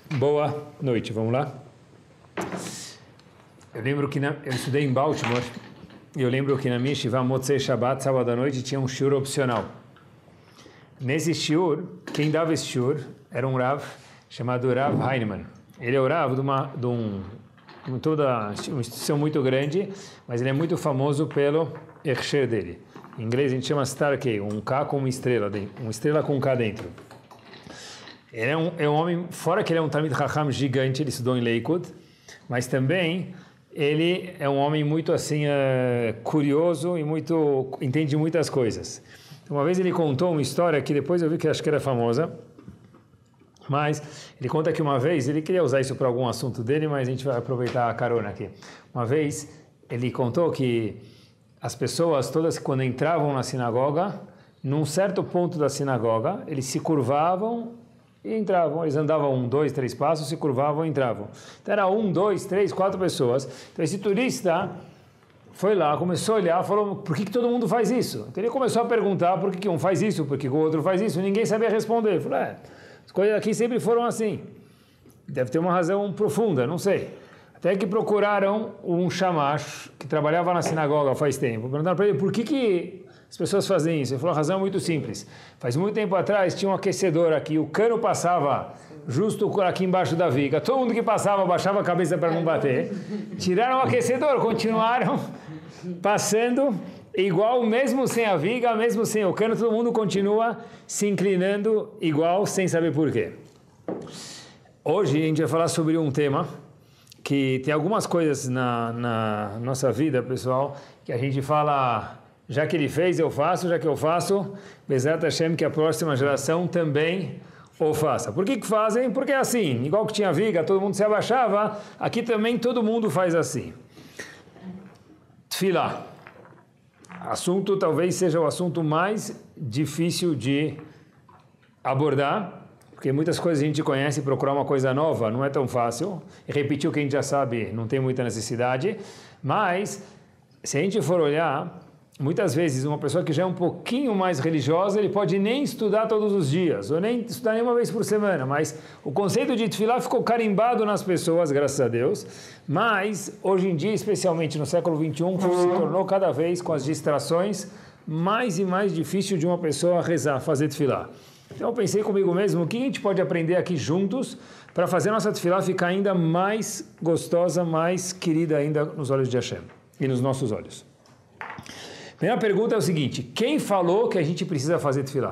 Boa noite, vamos lá? Eu lembro que eu estudei em Baltimore e eu lembro que na minha Yeshiva Motzei Shabbat, sábado à noite, tinha um shiur opcional. Nesse shiur, quem dava esse shiur era um Rav chamado Rav Heinemann. Ele é o Rav de uma instituição muito grande, mas ele é muito famoso pelo Hechsher dele. Em inglês a gente chama Star K, um K com uma estrela com um K dentro. Ele é um homem, fora que ele é um Talmid Chacham gigante, ele estudou em Lakewood, mas também ele é um homem muito assim curioso e entende muitas coisas. Uma vez ele contou uma história que depois eu vi que acho que era famosa, mas ele conta que uma vez, ele queria usar isso para algum assunto dele, mas a gente vai aproveitar a carona aqui. Uma vez ele contou que as pessoas todas quando entravam na sinagoga, num certo ponto da sinagoga, eles se curvavam e entravam, eles andavam 1, 2, 3 passos, se curvavam e entravam. Então era 1, 2, 3, 4 pessoas. Então esse turista foi lá, começou a olhar, falou, por que todo mundo faz isso? Então ele começou a perguntar por que um faz isso, por que o outro faz isso, ninguém sabia responder. Ele falou, as coisas aqui sempre foram assim. Deve ter uma razão profunda, não sei. Até que procuraram um shamash que trabalhava na sinagoga faz tempo. Perguntaram para ele por que as pessoas fazem isso. Ele falou, a razão é muito simples. Faz muito tempo atrás tinha um aquecedor aqui, o cano passava justo aqui embaixo da viga. Todo mundo que passava baixava a cabeça para não bater. Tiraram o aquecedor, continuaram passando igual, mesmo sem a viga, mesmo sem o cano, todo mundo continua se inclinando igual, sem saber por quê. Hoje a gente vai falar sobre um tema que tem algumas coisas na nossa vida, pessoal, que a gente fala, já que ele fez, eu faço, já que eu faço, Bezat Hashem, que a próxima geração também o faça. Por que fazem? Porque é assim, igual que tinha viga, todo mundo se abaixava, aqui também todo mundo faz assim. Tfilah. Assunto talvez seja o assunto mais difícil de abordar, porque muitas coisas a gente conhece e procurar uma coisa nova não é tão fácil. E repetir o que a gente já sabe não tem muita necessidade. Mas, se a gente for olhar, muitas vezes uma pessoa que já é um pouquinho mais religiosa, ele pode nem estudar todos os dias, ou nem estudar nenhuma vez por semana. Mas o conceito de tefilá ficou carimbado nas pessoas, graças a Deus. Mas, hoje em dia, especialmente no século XXI, se tornou cada vez, com as distrações, mais e mais difícil de uma pessoa rezar, fazer tefilá. Então eu pensei comigo mesmo, o que a gente pode aprender aqui juntos para fazer a nossa tefilá ficar ainda mais gostosa, mais querida ainda nos olhos de Hashem e nos nossos olhos. Primeira pergunta é o seguinte, quem falou que a gente precisa fazer tefilá?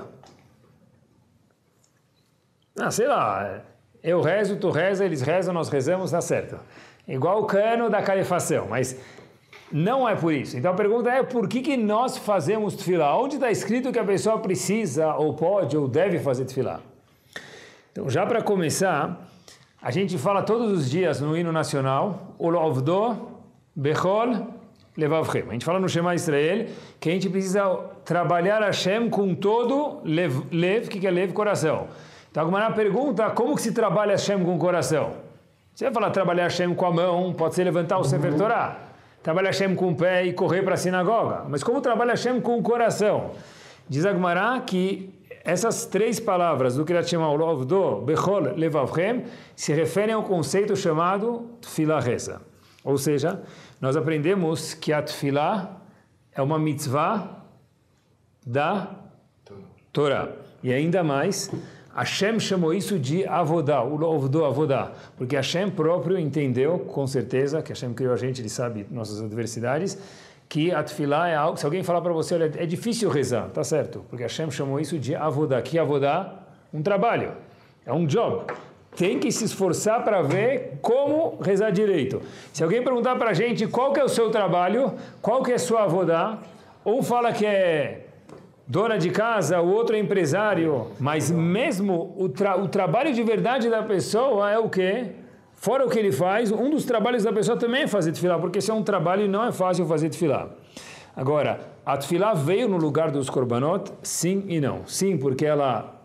Sei lá, eu rezo, tu reza, eles rezam, nós rezamos, tá certo. Igual o cano da calefação, mas não é por isso. Então a pergunta é, por que nós fazemos tefilá? Onde está escrito que a pessoa precisa, ou pode, ou deve fazer tefilá? Então já para começar, a gente fala todos os dias no hino nacional, Ulovdo Bechol Levavchem. A gente fala no Shema Israel que a gente precisa trabalhar Hashem com todo lev, que é lev, coração. Então a Gemara pergunta, como que se trabalha Hashem com o coração? Você vai falar trabalhar Hashem com a mão, pode ser levantar o Sefer Torah. Trabalha Hashem com o pé e correr para a sinagoga. Mas como trabalha Hashem com o coração? Diz a Gemara que essas três palavras do Kriyat Shema, Ulovdo Bechol Levavchem, se referem ao conceito chamado Tfilah Reza. Ou seja, nós aprendemos que a Tfilah é uma mitzvah da Torá. E ainda mais, Hashem chamou isso de Avodah, Ulovdo Avodah, porque Hashem próprio entendeu, com certeza, que Hashem criou a gente, ele sabe nossas adversidades, que a Tfilah é algo, se alguém falar para você, olha, é difícil rezar, tá certo, porque Hashem chamou isso de Avodah. Que Avodah? Um trabalho, é um job. Tem que se esforçar para ver como rezar direito. Se alguém perguntar para a gente qual que é o seu trabalho, qual que é a sua Avodah, um fala que é dona de casa, o outro é empresário, mas mesmo o trabalho de verdade da pessoa é o quê? Fora o que ele faz, um dos trabalhos da pessoa também é fazer tefilá, porque esse é um trabalho e não é fácil fazer tefilá. Agora, a tefilá veio no lugar dos korbanot? Sim e não. Sim, porque ela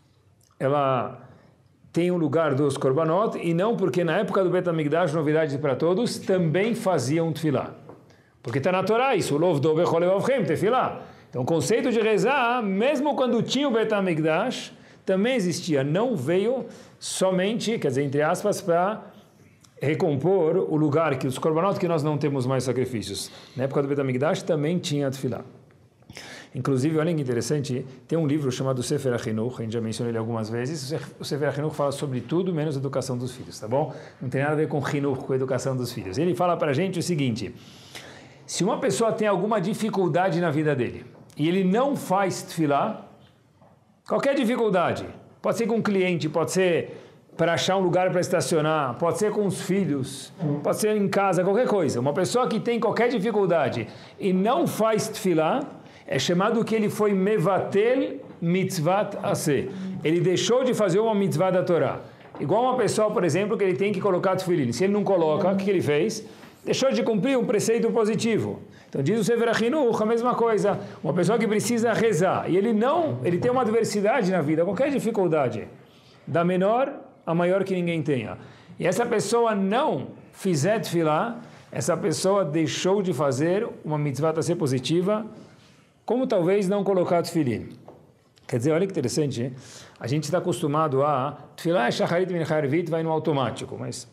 tem um lugar dos korbanot, e não porque na época do Bet HaMikdash, novidade para todos, também faziam tefilá. Porque está na Torá isso, Ulovdo Bechol Levavchem, tefilá. Então o conceito de rezar, mesmo quando tinha o Bet HaMikdash, também existia, não veio somente, quer dizer, entre aspas, para recompor o lugar que os korbanot que nós não temos mais sacrifícios. Na época do Bet HaMikdash também tinha tefilá. Inclusive, olha que interessante, tem um livro chamado Sefer HaChinuch, a gente já mencionou ele algumas vezes. O Sefer HaChinuch fala sobre tudo menos educação dos filhos, tá bom? Não tem nada a ver com Chinuch, com a educação dos filhos. Ele fala para a gente o seguinte: se uma pessoa tem alguma dificuldade na vida dele e ele não faz tefilá, qualquer dificuldade, pode ser com um cliente, pode ser para achar um lugar para estacionar, pode ser com os filhos, pode ser em casa, qualquer coisa. Uma pessoa que tem qualquer dificuldade e não faz tefilá, é chamado que ele foi mevatel mitzvat aseh. Ele deixou de fazer uma mitzvah da Torá. Igual uma pessoa, por exemplo, que ele tem que colocar tefilin. Se ele não coloca, o que ele fez? Deixou de cumprir um preceito positivo. Então diz o Sefer HaChinuch a mesma coisa. Uma pessoa que precisa rezar e ele tem uma adversidade na vida, qualquer dificuldade, da menor a maior que ninguém tenha. E essa pessoa não fizer tefilá, essa pessoa deixou de fazer uma mitzvah a ser positiva, como talvez não colocar tefilin. Quer dizer, olha que interessante, hein? A gente está acostumado a tefilá, shacharit, mincha, arvit, vai no automático, mas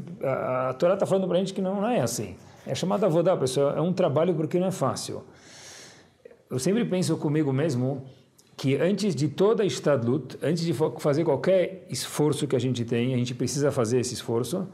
a Torá está falando para a gente que não é assim. É chamado avodá, pessoal, é um trabalho porque não é fácil. Eu sempre penso comigo mesmo que antes de toda Ishtadlut, antes de fazer qualquer esforço que a gente tem, a gente precisa fazer esse esforço,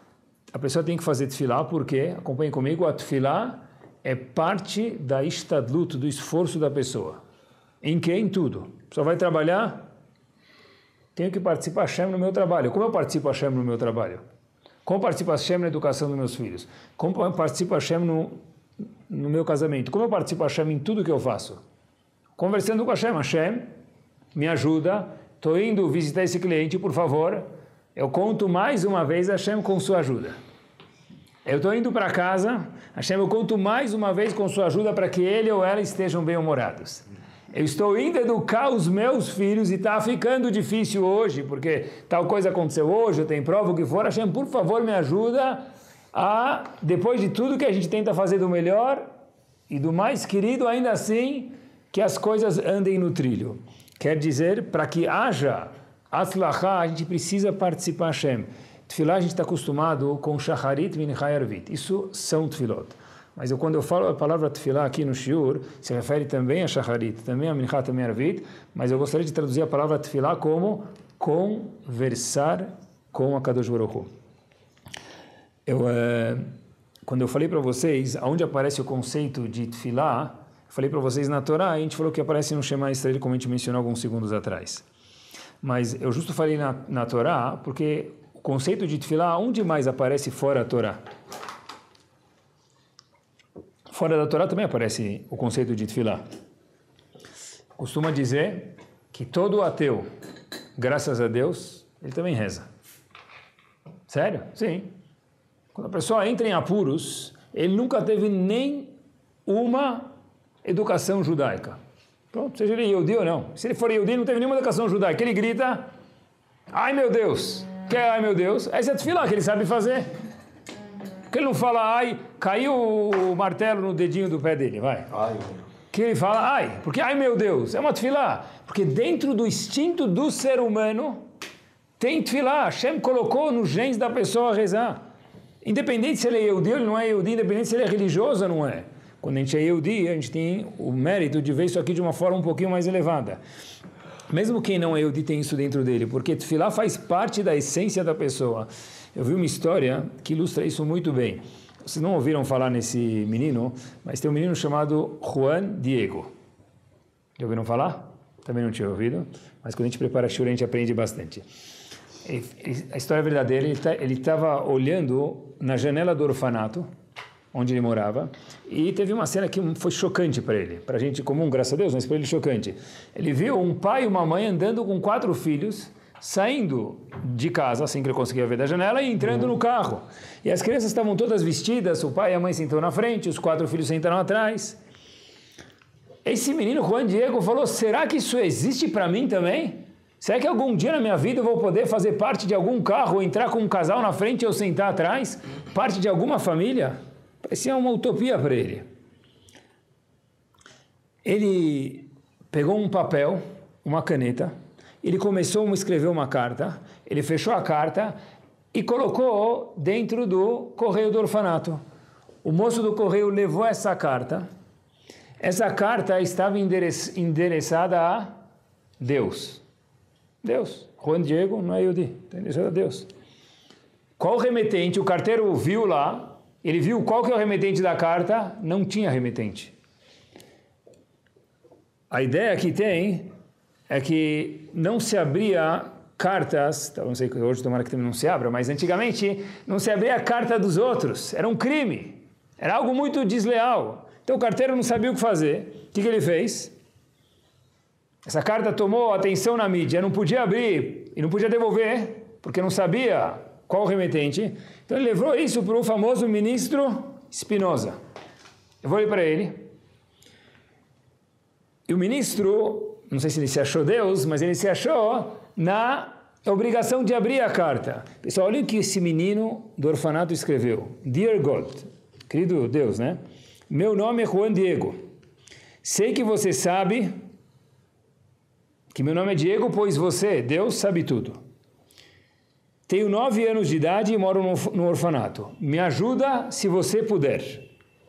a pessoa tem que fazer tefilá, porque, acompanhem comigo, a tefilá é parte da Ishtadlut, do esforço da pessoa. Em que? Em tudo. A pessoa vai trabalhar, tenho que participar Hashem no meu trabalho. Como eu participo Hashem no meu trabalho? Como participa Hashem na educação dos meus filhos? Como eu participo Hashem no meu casamento? Como eu participo Hashem em tudo que eu faço? Conversando com Hashem, Hashem, me ajuda, estou indo visitar esse cliente, por favor, eu conto mais uma vez Hashem com sua ajuda. Eu estou indo para casa, Hashem, eu conto mais uma vez com sua ajuda para que ele ou ela estejam bem-humorados. Eu estou indo educar os meus filhos e está ficando difícil hoje, porque tal coisa aconteceu hoje, eu tenho prova, o que for. Hashem, por favor, me ajuda a, depois de tudo que a gente tenta fazer do melhor e do mais querido, ainda assim, que as coisas andem no trilho. Quer dizer, para que haja atzlachá, a gente precisa participar Hashem. Tefilá a gente está acostumado com shacharit, mincha e arvit. Isso são tefilot. Mas quando eu falo a palavra tefilá aqui no shiur, se refere também a shacharit, também a mincha, também a arvit, mas eu gostaria de traduzir a palavra tefilá como conversar com a Kadosh Baruch Hu. Quando eu falei para vocês, onde aparece o conceito de tefilá, eu falei para vocês na Torá, a gente falou que aparece no Shema Israel, como a gente mencionou alguns segundos atrás. Mas eu justo falei na Torá, porque o conceito de tefilá, onde mais aparece fora da Torá? Fora da Torá também aparece o conceito de tefilá. Costuma dizer que todo ateu, graças a Deus, ele também reza. Sério? Sim. Quando a pessoa entra em apuros, ele nunca teve nem uma educação judaica. Pronto, seja ele Yehudi ou não. Se ele for Yehudi, não teve nenhuma educação judaica. Ele grita, ai meu Deus. Que é ai meu Deus? Essa é a tefilá que ele sabe fazer. Que ele não fala, ai, caiu o martelo no dedinho do pé dele, vai. Ai. Que ele fala, ai, porque ai meu Deus, é uma tefilá. Porque dentro do instinto do ser humano, tem tefilá. Hashem colocou nos genes da pessoa a rezar. Independente se ele é Yehudi ou ele não é Yehudi, independente se ele é religioso ou não é. Quando a gente é Yehudi, a gente tem o mérito de ver isso aqui de uma forma um pouquinho mais elevada. Mesmo quem não é Yehudi tem isso dentro dele, porque tefilá faz parte da essência da pessoa. Eu vi uma história que ilustra isso muito bem. Vocês não ouviram falar nesse menino, mas tem um menino chamado Juan Diego. Já ouviram falar? Também não tinha ouvido, mas quando a gente prepara a shura, a gente aprende bastante. A história verdadeira, ele estava olhando na janela do orfanato, onde ele morava, e teve uma cena que foi chocante para ele. Para a gente comum, graças a Deus, mas para ele chocante. Ele viu um pai e uma mãe andando com 4 filhos, saindo de casa, assim que ele conseguia ver da janela, e entrando no carro. E as crianças estavam todas vestidas, o pai e a mãe sentam na frente, os 4 filhos sentaram atrás. Esse menino, Juan Diego, falou, será que isso existe para mim também? Será que algum dia na minha vida eu vou poder fazer parte de algum carro, entrar com um casal na frente e eu sentar atrás? Parte de alguma família? Parecia uma utopia para ele. Ele pegou um papel, uma caneta, ele começou a escrever uma carta, ele fechou a carta e colocou dentro do correio do orfanato. O moço do correio levou essa carta estava endereçada a Deus. Deus. Juan Diego não é Yehudi, está endereçada a Deus. Qual o remetente? O carteiro viu lá, ele viu qual que é o remetente da carta, não tinha remetente. A ideia que tem é que não se abria cartas, não sei, hoje tomara que também não se abra, mas antigamente não se abria a carta dos outros, era um crime, era algo muito desleal. Então o carteiro não sabia o que fazer. O que ele fez? Essa carta tomou atenção na mídia, não podia abrir e não podia devolver, porque não sabia qual o remetente. Então ele levou isso para o famoso ministro Spinoza. Eu vou ler para ele. E o ministro, não sei se ele se achou Deus, mas ele se achou na obrigação de abrir a carta. Pessoal, olha o que esse menino do orfanato escreveu. Dear God, querido Deus, né? Meu nome é Juan Diego. Sei que você sabe que meu nome é Diego, pois você, Deus, sabe tudo. Tenho 9 anos de idade e moro no orfanato. Me ajuda se você puder.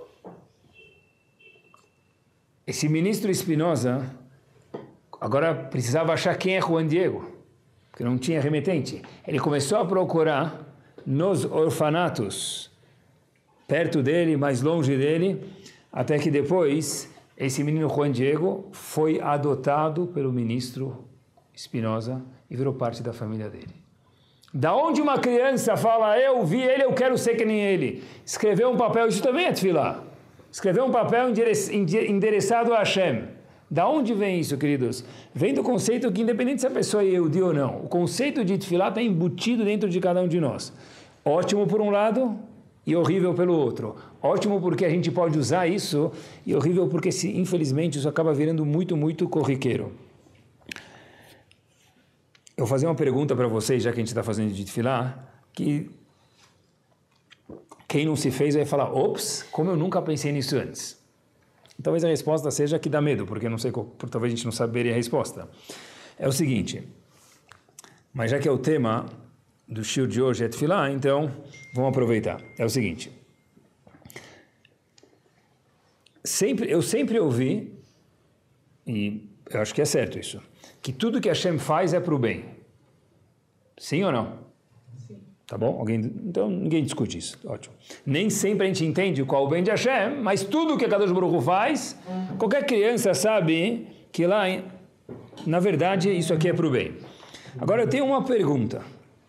Esse ministro Spinoza agora precisava achar quem é Juan Diego, porque não tinha remetente. Ele começou a procurar nos orfanatos, perto dele, mais longe dele, até que depois esse menino Juan Diego foi adotado pelo ministro Spinoza e virou parte da família dele. Da onde uma criança fala, eu vi ele, eu quero ser que nem ele. Escreveu um papel, isso também é tefilá. Escreveu um papel endereçado a Hashem. Da onde vem isso, queridos? Vem do conceito que, independente se a pessoa é Yehudi ou não, o conceito de tefilá está embutido dentro de cada um de nós. Ótimo por um lado e horrível pelo outro. Ótimo porque a gente pode usar isso e horrível porque, infelizmente, isso acaba virando muito, muito corriqueiro. Eu vou fazer uma pergunta para vocês, já que a gente está fazendo de tefilá, que quem não se fez vai falar, ops, como eu nunca pensei nisso antes. Talvez a resposta seja que dá medo, porque eu não sei, talvez a gente não saberia a resposta. É o seguinte, mas já que é o tema do shiur de hoje é tefilá, então vamos aproveitar. É o seguinte, eu sempre ouvi, e eu acho que é certo isso, que tudo que Hashem faz é para o bem. Sim ou não? Sim. Tá bom? Então ninguém discute isso. Ótimo. Nem sempre a gente entende qual é o bem de Hashem, mas tudo que a Kadosh Baruch Hu faz, qualquer criança sabe que lá, na verdade, isso aqui é para o bem. Agora eu tenho uma pergunta.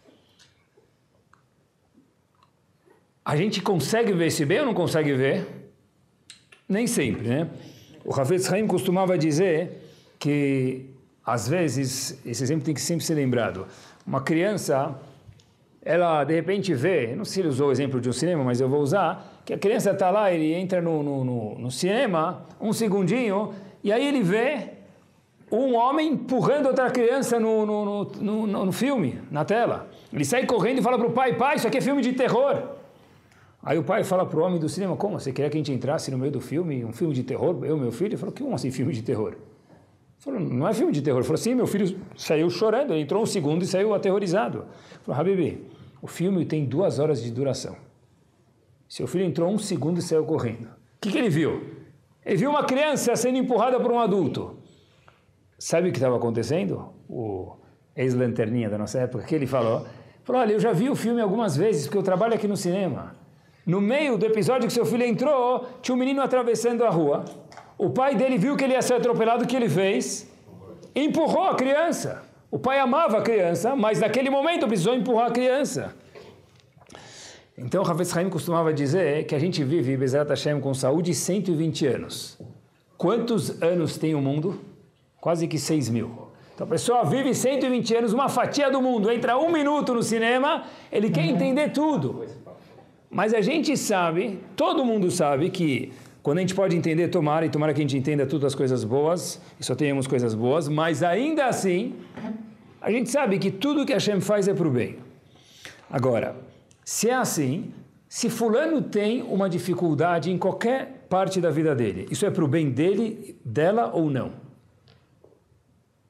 A gente consegue ver esse bem ou não consegue ver? Nem sempre, né? O Hafetz Haim costumava dizer que às vezes, esse exemplo tem que sempre ser lembrado. Uma criança, ela de repente vê, não sei se ele usou o exemplo de um cinema, mas eu vou usar, que a criança está lá, ele entra no cinema, um segundinho, e aí ele vê um homem empurrando outra criança no filme, na tela. Ele sai correndo e fala para o pai, isso aqui é filme de terror. Aí o pai fala para o homem do cinema, como? Você queria que a gente entrasse no meio do filme, um filme de terror? Eu e meu filho? Ele falou, como assim filme de terror? Falou, não é filme de terror. Ele falou, sim, meu filho saiu chorando, ele entrou um segundo e saiu aterrorizado. Ele falou, Habibi, o filme tem 2 horas de duração. Seu filho entrou um segundo e saiu correndo. O que ele viu? Ele viu uma criança sendo empurrada por um adulto. Sabe o que estava acontecendo? O ex-lanterninha da nossa época, que ele falou, olha, eu já vi o filme algumas vezes, porque eu trabalho aqui no cinema. No meio do episódio que seu filho entrou, tinha um menino atravessando a rua. O pai dele viu que ele ia ser atropelado, o que ele fez? Empurrou a criança. O pai amava a criança, mas naquele momento precisou empurrar a criança. Então, o Hafetz Haim costumava dizer que a gente vive, Bezerra Hashem, com saúde 120 anos. Quantos anos tem o mundo? Quase que 6.000. Então, a pessoa vive 120 anos, uma fatia do mundo, entra 1 minuto no cinema, ele quer entender tudo. Mas a gente sabe, todo mundo sabe que quando a gente pode entender, tomara que a gente entenda todas as coisas boas, e só tenhamos coisas boas, mas ainda assim, a gente sabe que tudo que Hashem faz é para o bem. Agora, se é assim, se fulano tem uma dificuldade em qualquer parte da vida dele, isso é para o bem dele, dela ou não?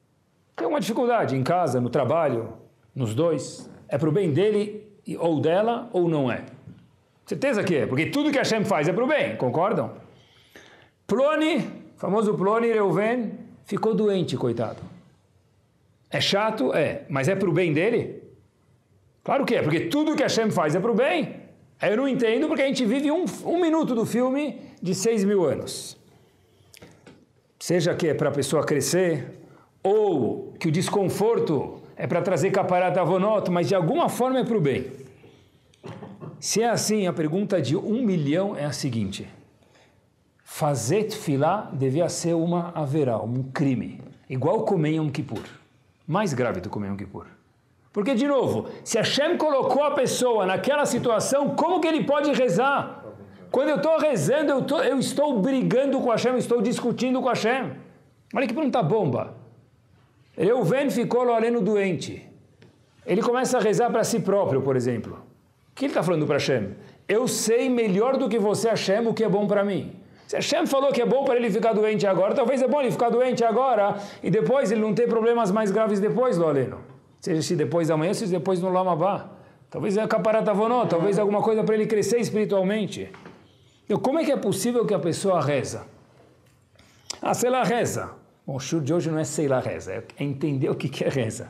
tem uma dificuldade em casa, no trabalho, nos dois. É para o bem dele ou dela ou não é? Certeza que é, porque tudo que Hashem faz é para o bem, concordam? Ploni, famoso Ploni Reuven, ficou doente, coitado. É chato? É, mas é para o bem dele? Claro que é, porque tudo que Hashem faz é para o bem. Eu não entendo porque a gente vive um minuto do filme de 6.000 anos. Seja que é para a pessoa crescer, ou que o desconforto é para trazer caparat avonot, mas de alguma forma é para o bem. Se é assim, a pergunta de 1 milhão é a seguinte: fazer tefilá devia ser uma haverá, um crime, igual comer em Yom Kippur, mais grave do que comer em Yom Kippur. Porque, de novo, se Hashem colocou a pessoa naquela situação, como que ele pode rezar? Quando eu estou rezando, eu estou brigando com Hashem, eu estou discutindo com Hashem. Olha que pergunta bomba. Reuven ficou olhando doente. Ele começa a rezar para si próprio, por exemplo. O que ele está falando para Hashem? Eu sei melhor do que você, Hashem, o que é bom para mim. Se Hashem falou que é bom para ele ficar doente agora, talvez é bom ele ficar doente agora e depois ele não ter problemas mais graves depois, lo aleno. Seja se depois da manhã, seja depois no Lamabá. Talvez é caparat avonot, talvez alguma coisa para ele crescer espiritualmente. Então, como é que é possível que a pessoa reza? Sei lá, reza. Bom, o shur de hoje não é sei lá, reza, é entender o que é reza.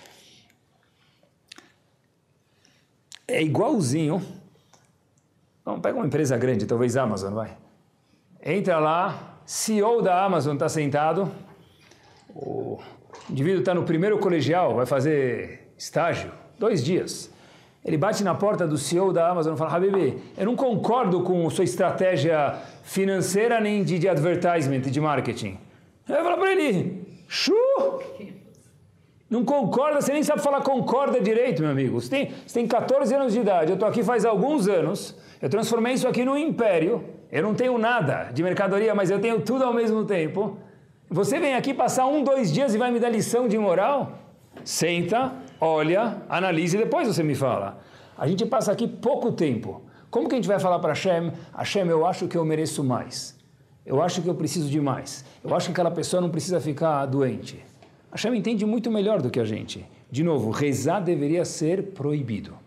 É igualzinho. Vamos pegar uma empresa grande, talvez Amazon, vai. Entra lá, CEO da Amazon está sentado, o indivíduo está no primeiro colegial, vai fazer estágio, 2 dias. Ele bate na porta do CEO da Amazon e fala: Habibi, eu não concordo com sua estratégia financeira nem de advertisement, de marketing. Ele fala para ele: Chu! Não concorda, você nem sabe falar concorda direito, meu amigo. Você tem 14 anos de idade, eu estou aqui faz alguns anos, eu transformei isso aqui num império, eu não tenho nada de mercadoria, mas eu tenho tudo ao mesmo tempo. Você vem aqui passar 2 dias e vai me dar lição de moral? Senta, olha, analise e depois você me fala. A gente passa aqui pouco tempo. Como que a gente vai falar para Hashem? Hashem, eu acho que eu mereço mais. Eu acho que eu preciso de mais. Eu acho que aquela pessoa não precisa ficar doente. Hashem entende muito melhor do que a gente. De novo, rezar deveria ser proibido.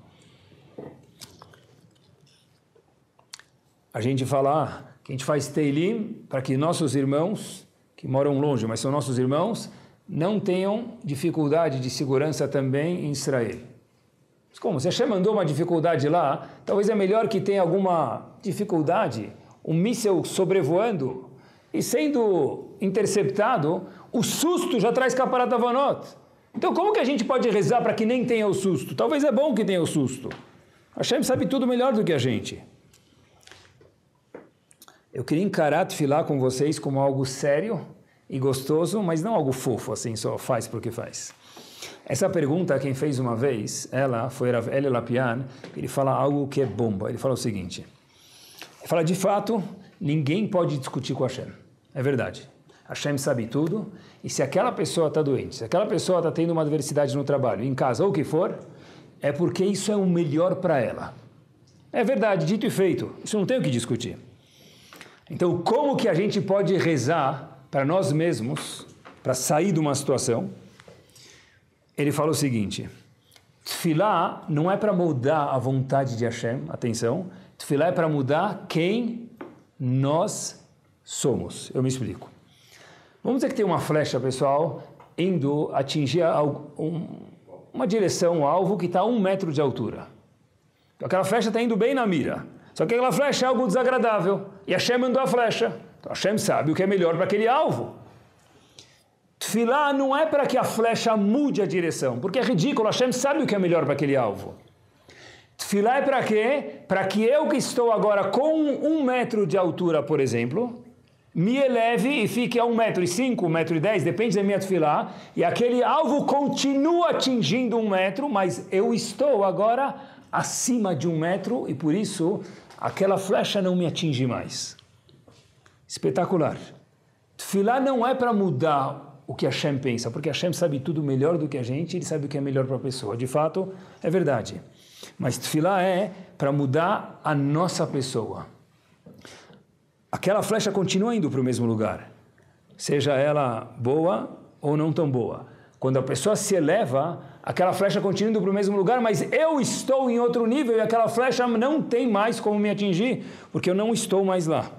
A gente fala que a gente faz Teilim para que nossos irmãos, que moram longe, mas são nossos irmãos, não tenham dificuldade de segurança também em Israel. Mas como? Se Hashem mandou uma dificuldade lá, talvez é melhor que tenha alguma dificuldade, um míssil sobrevoando e sendo interceptado, o susto já traz caparat avonot. Então como que a gente pode rezar para que nem tenha o susto? Talvez é bom que tenha o susto. Hashem sabe tudo melhor do que a gente. Eu queria encarar tefilá com vocês como algo sério e gostoso, mas não algo fofo, assim, só faz porque faz. Essa pergunta, quem fez uma vez, ela foi Rav Eli Lapian, ele fala algo que é bomba. Ele fala o seguinte, ele fala, de fato, ninguém pode discutir com Hashem. É verdade. Hashem sabe tudo, e se aquela pessoa está doente, se aquela pessoa está tendo uma adversidade no trabalho, em casa, ou o que for, é porque isso é o melhor para ela. É verdade, dito e feito, isso não tem o que discutir. Então, como que a gente pode rezar para nós mesmos, para sair de uma situação? Ele fala o seguinte, tefilá não é para mudar a vontade de Hashem, atenção, tefilá é para mudar quem nós somos. Eu me explico. Vamos dizer que tem uma flecha, pessoal, indo atingir uma direção, um alvo que está a 1 metro de altura. Então, aquela flecha está indo bem na mira. Só que aquela flecha é algo desagradável. E Hashem mandou a flecha. Então Hashem sabe o que é melhor para aquele alvo. Tefilá não é para que a flecha mude a direção, porque é ridículo. Hashem sabe o que é melhor para aquele alvo. Tefilá é para quê? Para que eu que estou agora com 1 metro de altura, por exemplo, me eleve e fique a 1,5 m, 1,10 m, depende da minha tefilá, e aquele alvo continua atingindo 1 metro, mas eu estou agora acima de 1 metro e por isso aquela flecha não me atinge mais. Espetacular. Tefilá não é para mudar o que Hashem pensa, porque Hashem sabe tudo melhor do que a gente, ele sabe o que é melhor para a pessoa. De fato, é verdade. Mas tefilá é para mudar a nossa pessoa. Aquela flecha continua indo para o mesmo lugar, seja ela boa ou não tão boa. Quando a pessoa se eleva, aquela flecha continua indo para o mesmo lugar, mas eu estou em outro nível e aquela flecha não tem mais como me atingir, porque eu não estou mais lá.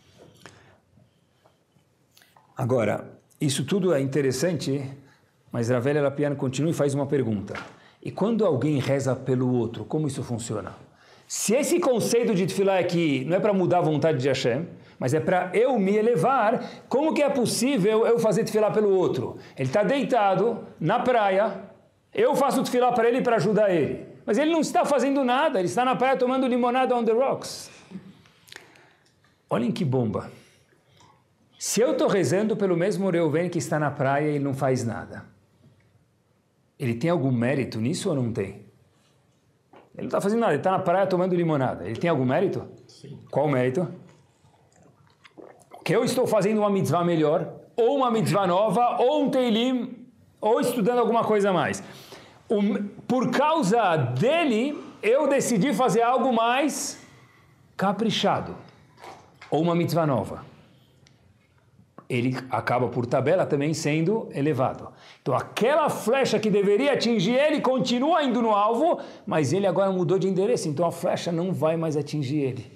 Agora, isso tudo é interessante, mas Rav Eli Lapian continua e faz uma pergunta. E quando alguém reza pelo outro, como isso funciona? Se esse conceito de tefilá é que não é para mudar a vontade de Hashem, mas é para eu me elevar, como que é possível eu fazer tefilá pelo outro? Ele está deitado na praia, eu faço tefilá para ele para ajudar ele. Mas ele não está fazendo nada, ele está na praia tomando limonada on the rocks. Olhem que bomba. Se eu estou rezando pelo mesmo Reuven que está na praia e ele não faz nada, ele tem algum mérito nisso ou não tem? Ele não está fazendo nada, ele está na praia tomando limonada. Ele tem algum mérito? Sim. Qual o mérito? Que eu estou fazendo uma mitzvah melhor, ou uma mitzvah nova, ou um teilim, ou estudando alguma coisa a mais. Por causa dele, eu decidi fazer algo mais caprichado, ou uma mitzvah nova. Ele acaba por tabela também sendo elevado. Então aquela flecha que deveria atingir ele continua indo no alvo, mas ele agora mudou de endereço, então a flecha não vai mais atingir ele.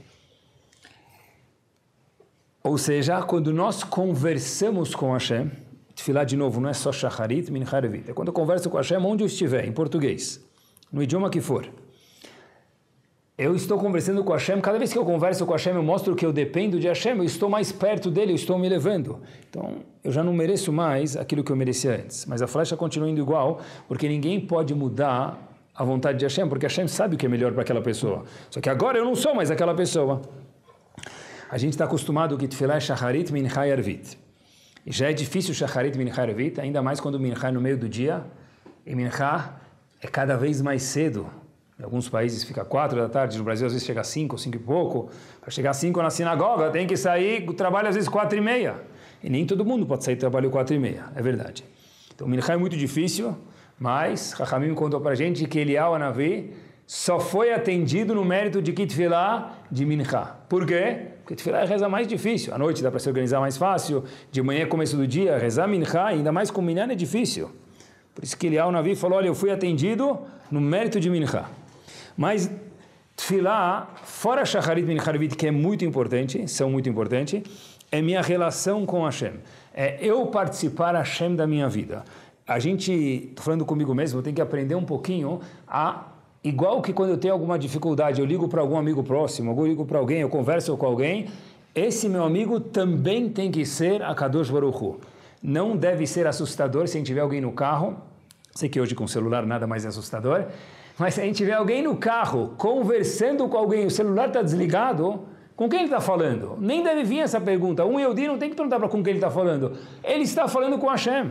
Ou seja, quando nós conversamos com Hashem, tefilá de novo não é só shacharit, mincha erevit, é quando eu converso com Hashem onde eu estiver, em português, no idioma que for. Eu estou conversando com Hashem, cada vez que eu converso com Hashem, eu mostro que eu dependo de Hashem, eu estou mais perto dele, eu estou me elevando. Então, eu já não mereço mais aquilo que eu merecia antes. Mas a flecha continua indo igual, porque ninguém pode mudar a vontade de Hashem, porque Hashem sabe o que é melhor para aquela pessoa. Só que agora eu não sou mais aquela pessoa. A gente está acostumado que tefilá é shacharit, mincha e arvit. E já é difícil shacharit, mincha e arvit, ainda mais quando mincha é no meio do dia, e mincha é cada vez mais cedo. Em alguns países fica 4 da tarde, no Brasil às vezes chega a 5, 5 e pouco. Para chegar a 5 na sinagoga, tem que sair do trabalho às vezes 4 e meia. E nem todo mundo pode sair do trabalho 4 e meia, é verdade. Então, Minchá é muito difícil, mas Chachamim contou para a gente que Eliyahu Hanavi só foi atendido no mérito de Tefilá de Minchá. Por quê? Porque Tefilá é a reza mais difícil. À noite dá para se organizar mais fácil, de manhã, começo do dia, rezar Minchá, ainda mais com Minyan é difícil. Por isso que Eliyahu Hanavi falou, olha, eu fui atendido no mérito de Minchá. Mas tefilá, fora shacharit min harvit, que é muito importante, são muito importantes, é minha relação com Hashem. É eu participar Hashem da minha vida. A gente, estou falando comigo mesmo, eu tenho que aprender um pouquinho a, igual que quando eu tenho alguma dificuldade, eu ligo para algum amigo próximo, eu ligo para alguém, eu converso com alguém, esse meu amigo também tem que ser a Kadosh Baruch Hu. Não deve ser assustador se a gente tiver alguém no carro, sei que hoje com o celular nada mais é assustador, mas se a gente vê alguém no carro, conversando com alguém, o celular está desligado, com quem ele está falando? Nem deve vir essa pergunta. Um Yehudi não tem que perguntar para com quem ele está falando. Ele está falando com Hashem.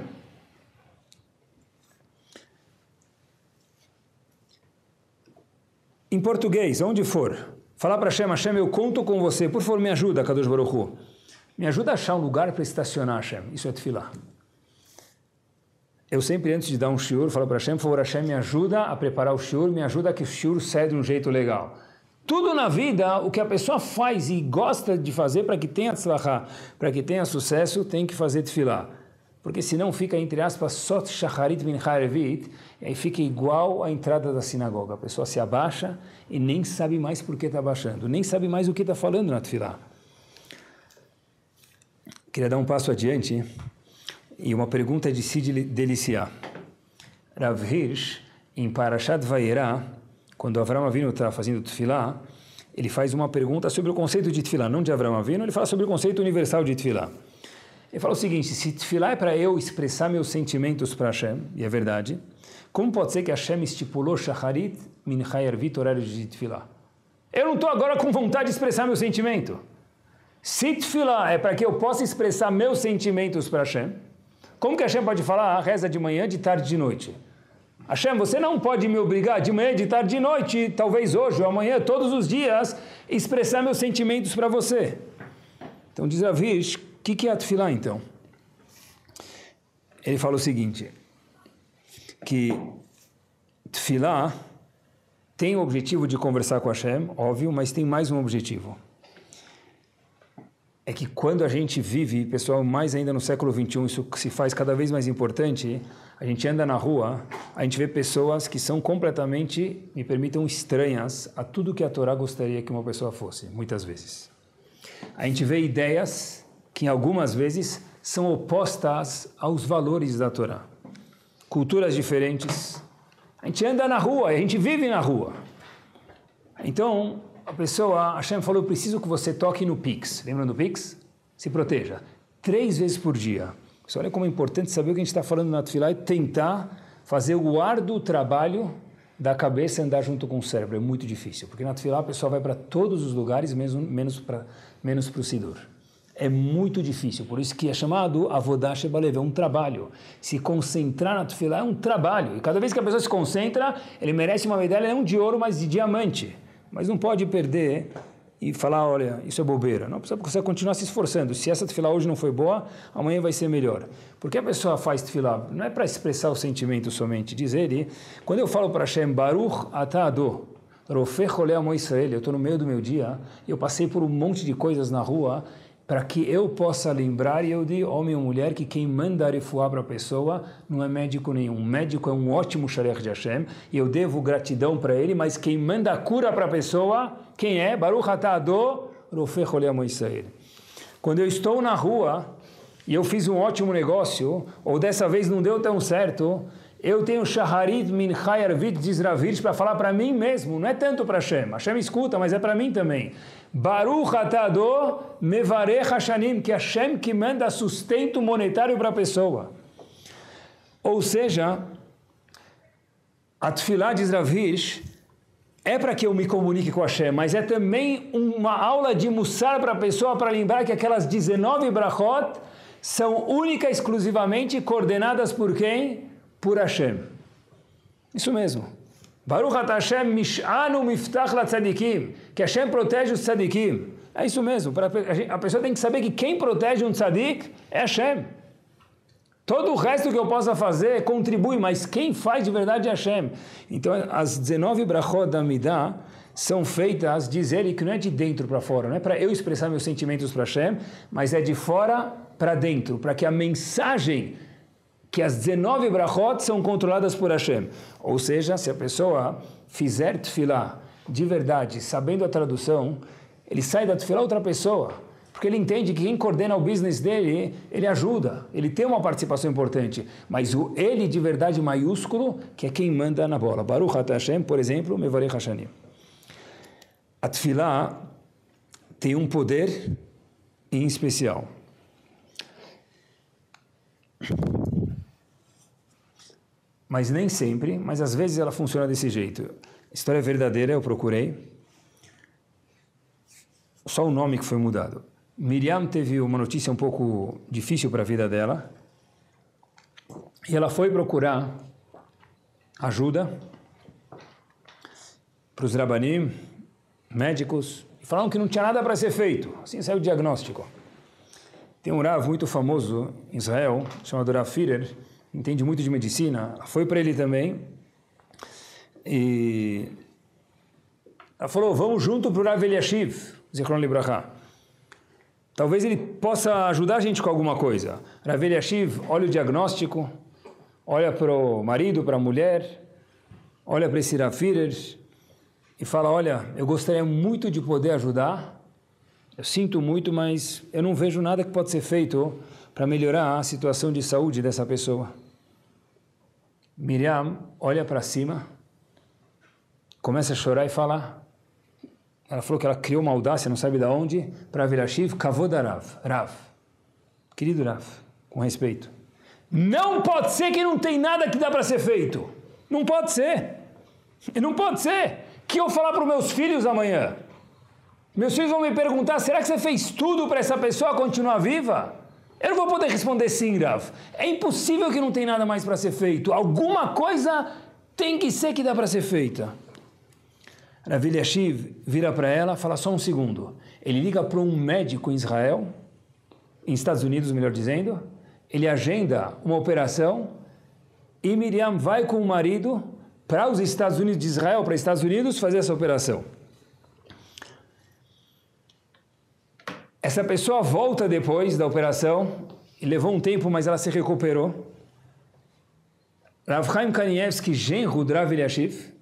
Em português, onde for, falar para Hashem, Hashem, eu conto com você, por favor, me ajuda, Kadosh Baruch Hu. Me ajuda a achar um lugar para estacionar, Hashem. Isso é tefilá. Eu sempre, antes de dar um shiur, falo para Hashem, por favor, Hashem, me ajuda a preparar o shiur, me ajuda a que o shiur saia de um jeito legal. Tudo na vida, o que a pessoa faz e gosta de fazer para que tenha tzlachá, para que tenha sucesso, tem que fazer tefilá. Porque senão fica, entre aspas, só shacharit mincha erevit, e aí fica igual à entrada da sinagoga. A pessoa se abaixa e nem sabe mais por que está abaixando, nem sabe mais o que está falando na tefilá. Queria dar um passo adiante. E uma pergunta de Sid Deliciar. Rav Hirsch, em Parashat Vayera, quando Avram Avinu está fazendo tefilá, ele faz uma pergunta sobre o conceito de tefilá, não de Avram Avinu, ele fala sobre o conceito universal de tefilá. Ele fala o seguinte, se tefilá é para eu expressar meus sentimentos para Hashem, e é verdade, como pode ser que Hashem estipulou shacharit mincha e arvit horário de tefilá? Eu não estou agora com vontade de expressar meu sentimento. Se tefilá é para que eu possa expressar meus sentimentos para Hashem, como que Hashem pode falar, reza de manhã, de tarde, de noite? Hashem, você não pode me obrigar de manhã, de tarde, de noite, talvez hoje ou amanhã, todos os dias, expressar meus sentimentos para você. Então diz Rav Hirsch, o que é a tefilá então? Ele fala o seguinte, que tefilá tem o objetivo de conversar com Hashem, óbvio, mas tem mais um objetivo. é que quando a gente vive, pessoal, mais ainda no século XXI, isso se faz cada vez mais importante, a gente anda na rua, a gente vê pessoas que são completamente, me permitam, estranhas a tudo que a Torá gostaria que uma pessoa fosse, muitas vezes. A gente vê ideias que, algumas vezes, são opostas aos valores da Torá. Culturas diferentes. A gente anda na rua, a gente vive na rua. Então, a pessoa, Hashem falou, eu preciso que você toque no Pix. Lembra do Pix? Se proteja. 3 vezes por dia. Você olha como é importante saber o que a gente está falando na Tefilá e tentar fazer o árduo trabalho da cabeça andar junto com o cérebro. É muito difícil, porque na Tefilá a pessoa vai para todos os lugares, menos para o Sidur. É muito difícil, por isso que é chamado Avodah Shebalev, é um trabalho. Se concentrar na Tefilá é um trabalho. E cada vez que a pessoa se concentra, ele merece uma medalha não de ouro, mas de diamante. Mas não pode perder e falar, olha, isso é bobeira. Não, precisa continuar se esforçando. Se essa tefilá hoje não foi boa, amanhã vai ser melhor. Porque a pessoa faz tefilá, não é para expressar o sentimento somente. Diz ele, quando eu falo para Hashem, Baruch atah Ado, Rofech oleh amo Israel, eu estou no meio do meu dia, eu passei por um monte de coisas na rua, para que eu possa lembrar, e eu digo, homem ou mulher, que quem manda refuar para a pessoa não é médico nenhum. Um médico é um ótimo shalech de Hashem, e eu devo gratidão para ele, mas quem manda a cura para a pessoa, quem é? Baruch atah Ado, Rofech oleh amo Israel. Quando eu estou na rua, e eu fiz um ótimo negócio, ou dessa vez não deu tão certo, eu tenho Shaharit Minchai Arvit Dizravir para falar para mim mesmo, não é tanto para Hashem. Hashem escuta, mas é para mim também. Baruch atah Ado mevarech hashanim, que Hashem que manda sustento monetário para a pessoa. Ou seja, a Tefilá de Dizravir é para que eu me comunique com Hashem, mas é também uma aula de mussar para a pessoa, para lembrar que aquelas 19 brachot são única e exclusivamente coordenadas por quem? Por Hashem. Isso mesmo. Baruch atah Hashem mish'anu miftach latzadikim, que Hashem protege os tzadikim. É isso mesmo. A pessoa tem que saber que quem protege um tzadik é Hashem. Todo o resto que eu possa fazer contribui, mas quem faz de verdade é Hashem. Então, as 19 brachot da Midah são feitas, diz ele, que não é de dentro para fora, não é para eu expressar meus sentimentos para Hashem, mas é de fora para dentro, para que a mensagem que as 19 brachot são controladas por Hashem. Ou seja, se a pessoa fizer tefilá de verdade, sabendo a tradução, ele sai da tefilá outra pessoa, porque ele entende que quem coordena o business dele, ele ajuda, ele tem uma participação importante, mas o ele de verdade maiúsculo, que é quem manda na bola. Baruch atah Hashem, por exemplo, mevarech hashanim. A tefilá tem um poder em especial. Mas nem sempre, mas às vezes ela funciona desse jeito. História verdadeira, eu procurei. Só o nome que foi mudado. Miriam teve uma notícia um pouco difícil para a vida dela. E ela foi procurar ajuda para os rabanim, médicos, e falaram que não tinha nada para ser feito. Assim saiu o diagnóstico. Tem um Rav muito famoso em Israel, chamado Rav Firer, entende muito de medicina, foi para ele também, e ela falou, vamos junto para o Rav Eliashiv, Zichron Libraha. Talvez ele possa ajudar a gente com alguma coisa. Rav Eliashiv olha o diagnóstico, olha para o marido, para a mulher, olha para esse Rav Firer e fala, olha, eu gostaria muito de poder ajudar, eu sinto muito, mas eu não vejo nada que pode ser feito para melhorar a situação de saúde dessa pessoa. Miriam olha para cima, começa a chorar e fala, ela falou que ela criou uma audácia, não sabe de onde, para Eliashiv, Kavod Rav, querido Rav, com respeito. Não pode ser que não tem nada que dá para ser feito. Não pode ser. Não pode ser. Que eu falar para os meus filhos amanhã? Meus filhos vão me perguntar, será que você fez tudo para essa pessoa continuar viva? Eu não vou poder responder sim, Rav. É impossível que não tem nada mais para ser feito. Alguma coisa tem que ser que dá para ser feita. Rav Eliashiv vira para ela, fala só um segundo. Ele liga para um médico em Israel, em Estados Unidos, melhor dizendo. Ele agenda uma operação e Miriam vai com o marido para os Estados Unidos de Israel, para os Estados Unidos, fazer essa operação. Essa pessoa volta depois da operação, e levou um tempo, mas ela se recuperou. Rav Chaim Kanievski, genro do Rav Eliashiv,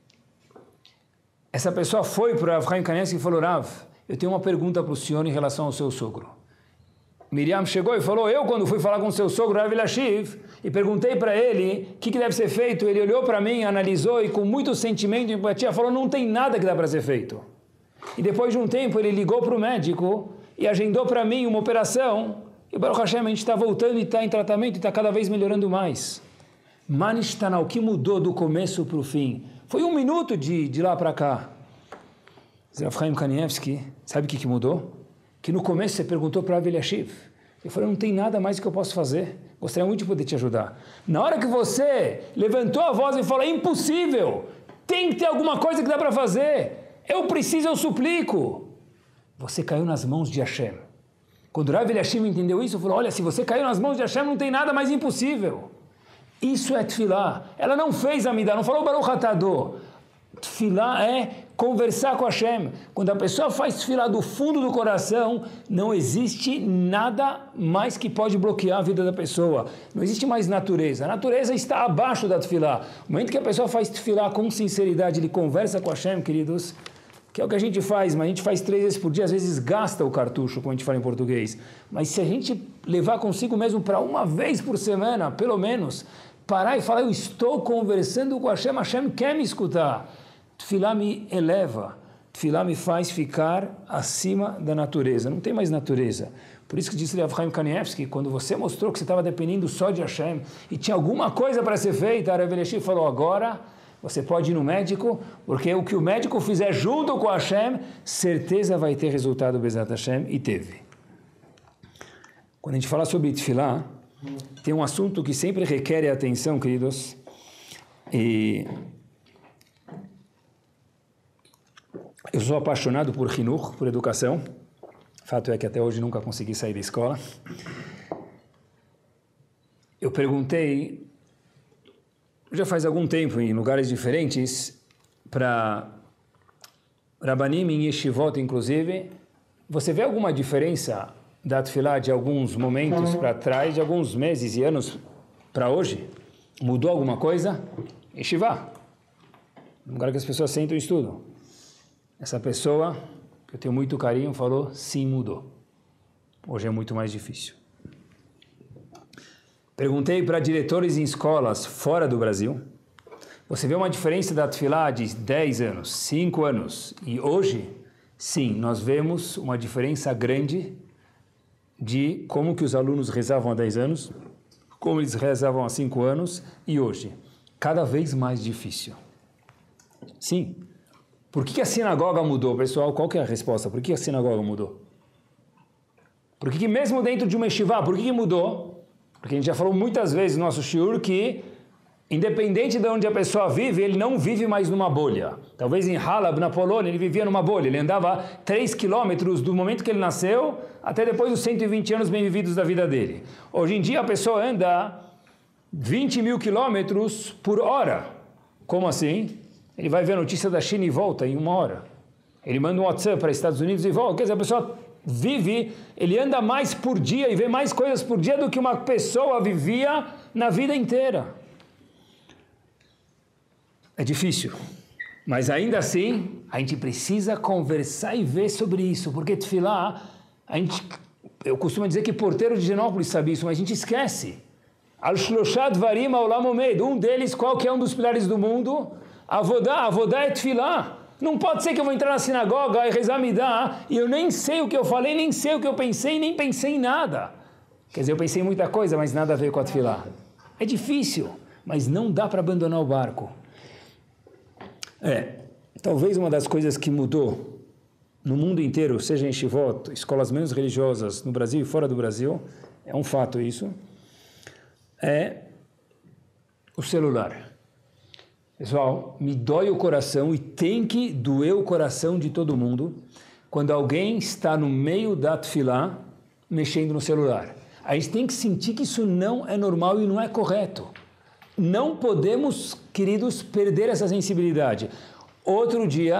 essa pessoa foi para o Rav Chaim Kanievski e falou, Rav, eu tenho uma pergunta para o senhor em relação ao seu sogro. Miriam chegou e falou, eu quando fui falar com o seu sogro, Rav Eliashiv, e perguntei para ele o que deve ser feito, ele olhou para mim, analisou e com muito sentimento e empatia falou, não tem nada que dá para ser feito. E depois de um tempo ele ligou para o médico e agendou para mim uma operação, e Baruch Hashem a gente está voltando e está em tratamento e está cada vez melhorando mais. Manishtanah, o que mudou do começo para o fim? Foi 1 minuto de lá para cá. Rav Chaim Kanievski, sabe o que mudou? Que no começo você perguntou para Rav Eliashiv. Eu falei, não tem nada mais que eu posso fazer. Gostaria muito de poder te ajudar. Na hora que você levantou a voz e falou, é impossível, tem que ter alguma coisa que dá para fazer. Eu preciso, eu suplico. Você caiu nas mãos de Hashem. Quando Rav Eliashiv entendeu isso, falou, olha, se você caiu nas mãos de Hashem, não tem nada mais impossível. Isso é tefilá. Ela não fez amidá, não falou Baruch Atadô. Tefilá é conversar com Hashem. Quando a pessoa faz tefilá do fundo do coração, não existe nada mais que pode bloquear a vida da pessoa. Não existe mais natureza. A natureza está abaixo da tefilá. No momento que a pessoa faz tefilá com sinceridade, ele conversa com Hashem, queridos, que é o que a gente faz, mas a gente faz 3 vezes por dia, às vezes gasta o cartucho, como a gente fala em português. Mas se a gente levar consigo mesmo para 1 vez por semana, pelo menos, parar e falar, eu estou conversando com Hashem, Hashem quer me escutar. Tefilá me eleva, tefilá me faz ficar acima da natureza, não tem mais natureza. Por isso que disse Rav Chaim Kanievski, quando você mostrou que você estava dependendo só de Hashem e tinha alguma coisa para ser feita, Rav Eliashiv falou, agora você pode ir no médico, porque o que o médico fizer junto com Hashem, certeza vai ter resultado Bezat Hashem, e teve. Quando a gente fala sobre tefilá, tem um assunto que sempre requer atenção, queridos, e eu sou apaixonado por Hinuch, por educação. Fato é que até hoje nunca consegui sair da escola. Eu perguntei, já faz algum tempo, em lugares diferentes, para Rabanim, em Yeshivot, inclusive, você vê alguma diferença da tefilá de alguns momentos para trás, de alguns meses e anos para hoje? Mudou alguma coisa? Yeshivá, no lugar que as pessoas sentam e estudam. Essa pessoa, que eu tenho muito carinho, falou, sim, mudou. Hoje é muito mais difícil. Perguntei para diretores em escolas fora do Brasil, você vê uma diferença da tefilá de 10 anos, 5 anos, e hoje, sim, nós vemos uma diferença grande de como que os alunos rezavam há 10 anos, como eles rezavam há 5 anos, e hoje, cada vez mais difícil. Sim. Por que a sinagoga mudou, pessoal? Qual que é a resposta? Por que a sinagoga mudou? Por que mesmo dentro de uma yeshivá, por que mudou? Porque a gente já falou muitas vezes no nosso shiur que, independente de onde a pessoa vive, ele não vive mais numa bolha. Talvez em Halab, na Polônia, ele vivia numa bolha. Ele andava 3 quilômetros do momento que ele nasceu até depois dos 120 anos bem vividos da vida dele. Hoje em dia a pessoa anda 20 mil quilômetros por hora. Como assim? Ele vai ver a notícia da China e volta em 1 hora. Ele manda um WhatsApp para os Estados Unidos e volta. Quer dizer, a pessoa vive, ele anda mais por dia e vê mais coisas por dia do que uma pessoa vivia na vida inteira. É difícil. Mas ainda assim, a gente precisa conversar e ver sobre isso. Porque tefilá, eu costumo dizer que porteiro de Genópolis sabe isso, mas a gente esquece. Al-Shloshad Varim Haolam Omed. Um deles, qual que é um dos pilares do mundo? Avodá é tefilá. Não pode ser que eu vou entrar na sinagoga e rezar midá e eu nem sei o que eu falei, nem sei o que eu pensei, nem pensei em nada. Quer dizer, eu pensei em muita coisa, mas nada a ver com a tefilá. É difícil, mas não dá para abandonar o barco. Talvez uma das coisas que mudou no mundo inteiro, seja em Shivot, escolas menos religiosas no Brasil e fora do Brasil, é um fato isso, é o celular. Pessoal, me dói o coração e tem que doer o coração de todo mundo quando alguém está no meio da tefilá mexendo no celular. A gente tem que sentir que isso não é normal e não é correto. Não podemos, queridos, perder essa sensibilidade. Outro dia,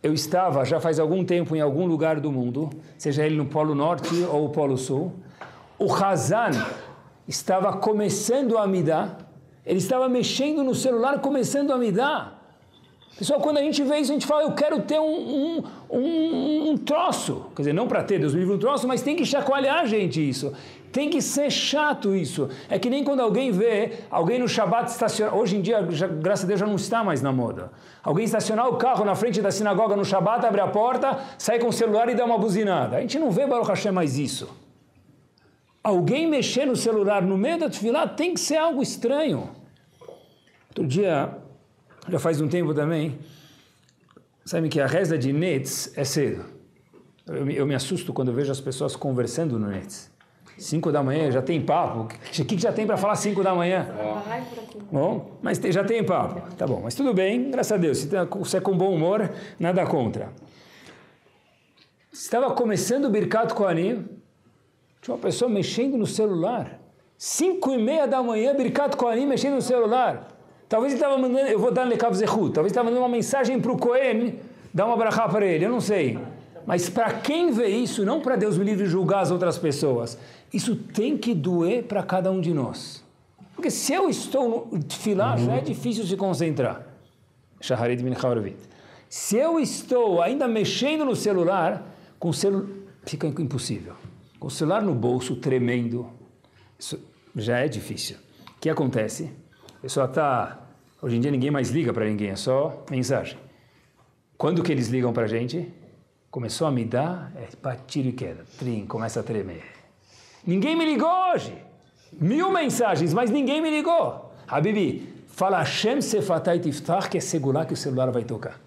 eu estava já faz algum tempo em algum lugar do mundo, seja ele no Polo Norte ou o Polo Sul, o Hazan estava começando a midá, ele estava mexendo no celular, começando a midá. Pessoal, quando a gente vê isso, a gente fala, eu quero ter um troço. Quer dizer, não para ter, Deus me livre um troço, mas tem que chacoalhar a gente isso. Tem que ser chato isso. É que nem quando alguém vê alguém no Shabbat estacionar. Hoje em dia, graças a Deus, já não está mais na moda. Alguém estacionar o carro na frente da sinagoga no Shabbat, abre a porta, sai com o celular e dá uma buzinada. A gente não vê, Baruch Hashem, mais isso. Alguém mexer no celular no meio da tefilá tem que ser algo estranho. Outro dia, já faz um tempo também, sabe que a reza de Netz é cedo. Eu me assusto quando eu vejo as pessoas conversando no Netz. 5 da manhã, já tem papo. O que já tem para falar 5 da manhã? Bom, mas já tem papo. Tá bom, mas tudo bem, graças a Deus. Se é com bom humor, nada contra. Estava começando o Birkat Kohanim, tinha uma pessoa mexendo no celular. 5:30 da manhã, Birkat Kohanim mexendo no celular. Talvez ele estava mandando, eu vou dar um Lekav Zechut, talvez estava mandando uma mensagem para o Kohen, dar uma brachá para ele, eu não sei. Mas para quem vê isso, não para Deus me livre julgar as outras pessoas, isso tem que doer para cada um de nós. Porque se eu estou no tefilá, já é difícil se concentrar. Shaharit bin Chavarvit. Se eu estou ainda mexendo no celular, fica impossível. Com o celular no bolso, tremendo, isso já é difícil. O que acontece? A pessoa está... Hoje em dia ninguém mais liga para ninguém, é só mensagem. Quando que eles ligam para a gente? Começou a me dar, tiro e queda. Começa a tremer. Ninguém me ligou hoje. 1000 mensagens, mas ninguém me ligou. Habibi, fala Hashem Sefatai Tiftach, que é segurar que o celular vai tocar.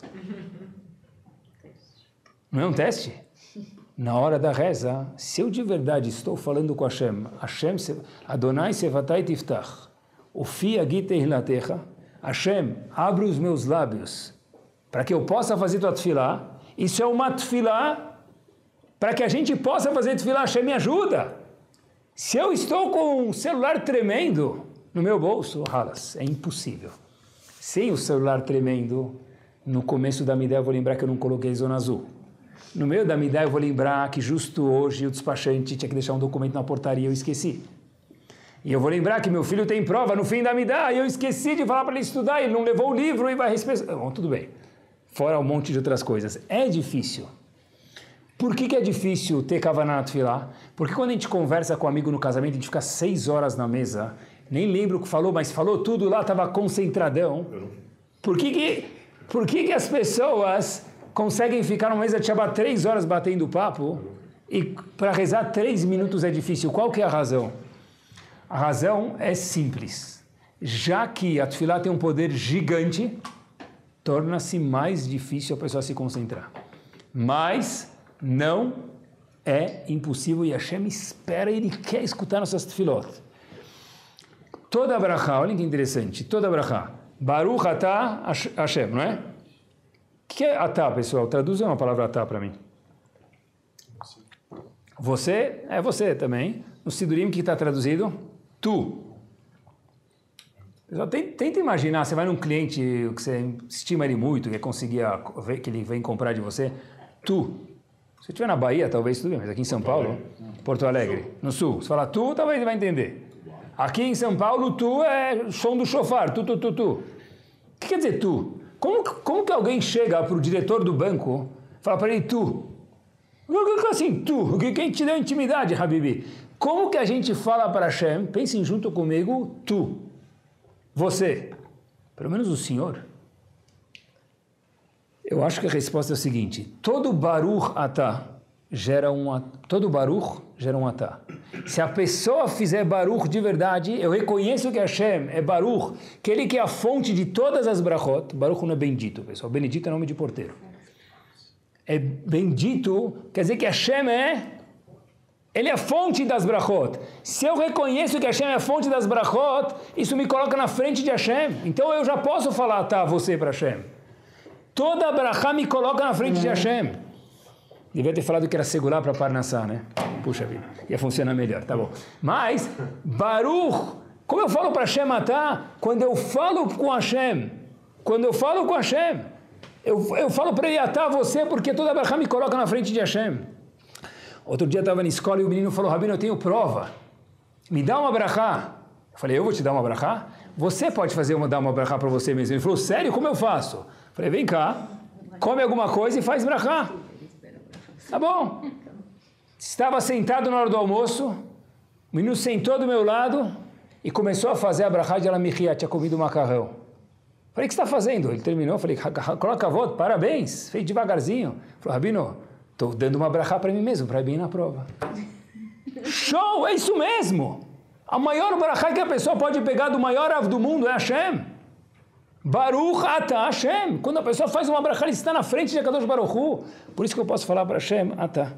Não é um teste? Na hora da reza, se eu de verdade estou falando com Hashem, Adonai Sefatai Tiftach, Ufi Agite Hilatecha, Hashem, abre os meus lábios para que eu possa fazer tua tefilá. Isso é uma tefilá para que a gente possa fazer tefilá. Hashem, me ajuda. Se eu estou com o celular tremendo no meu bolso, halas, é impossível. Sem o celular tremendo, no começo da midá eu vou lembrar que eu não coloquei zona azul. No meio da midá eu vou lembrar que justo hoje o despachante tinha que deixar um documento na portaria e eu esqueci. E eu vou lembrar que meu filho tem prova no fim da midá e eu esqueci de falar para ele estudar, ele não levou o livro e vai respeitar. Bom, tudo bem. Fora um monte de outras coisas. É difícil. Por que é difícil ter kavaná na tefilá? Porque quando a gente conversa com um amigo no casamento, a gente fica 6 horas na mesa, nem lembro o que falou, mas falou tudo lá, estava concentradão. Por que as pessoas conseguem ficar numa mesa de Shabbat 3 horas batendo papo e para rezar 3 minutos é difícil? Qual que é a razão? A razão é simples. Já que a tefilá tem um poder gigante, torna-se mais difícil a pessoa se concentrar. Mas não é impossível e Hashem espera, ele quer escutar nossas tefilot. Toda a brachá, olha que interessante, toda a brachá, Baruch atah Hashem, não é? O que é atah, pessoal? Traduz uma palavra atah para mim. Você, é você também. No Sidurim, o que está traduzido? Tu. Pessoal, tenta imaginar, você vai num cliente que você estima ele muito, que conseguia ver que ele vem comprar de você, tu. Se estiver na Bahia, talvez tudo bem, mas aqui em São Paulo, Porto Alegre, no Sul, se falar tu, talvez ele vai entender. Aqui em São Paulo, tu é som do shofar, tu. O que quer dizer tu? Como que alguém chega para o diretor do banco e fala para ele tu? Assim, tu, quem te deu intimidade, Habibi? Como que a gente fala para Hashem, pensem junto comigo, tu? Você, pelo menos o senhor, eu acho que a resposta é a seguinte: todo Baruch atah gera um atah. Se a pessoa fizer Baruch de verdade, eu reconheço que Hashem é Baruch, que ele que é a fonte de todas as brachot. Baruch não é bendito, pessoal. Benedito é nome de porteiro. É bendito, quer dizer que Hashem ele é a fonte das brachot. Se eu reconheço que Hashem é a fonte das brachot, isso me coloca na frente de Hashem. Então eu já posso falar, tá, você para Hashem. Toda a brachá me coloca na frente de Hashem. Devia ter falado que era segurar para Parnassá, né? Puxa vida, ia funcionar melhor, tá bom. Mas, Baruch, como eu falo para Hashem atah? Quando eu falo com Hashem, Eu falo para ele, você, porque toda brachá me coloca na frente de Hashem. Outro dia eu estava na escola e o menino falou, Rabino, eu tenho prova. Me dá uma brachá. Eu falei, eu vou te dar uma brachá? Você pode dar uma brachá para você mesmo. Ele falou, sério? Como eu faço? Eu falei, vem cá, come alguma coisa e faz brachá. Tá bom. Estava sentado na hora do almoço, o menino sentou do meu lado e começou a fazer a brachá de Alamihia, tinha comido macarrão. Falei, o que você está fazendo? Ele terminou, falei, coloca a volta, parabéns, fez devagarzinho. Falei, Rabino, estou dando uma brachá para mim mesmo, para ir bem na prova. Show, é isso mesmo. A maior brachá que a pessoa pode pegar do maior ave do mundo é Hashem. Baruch atah Hashem. Quando a pessoa faz uma brachá, ele está na frente de Kadosh Baruch Hu. Por isso que eu posso falar para Hashem, atah.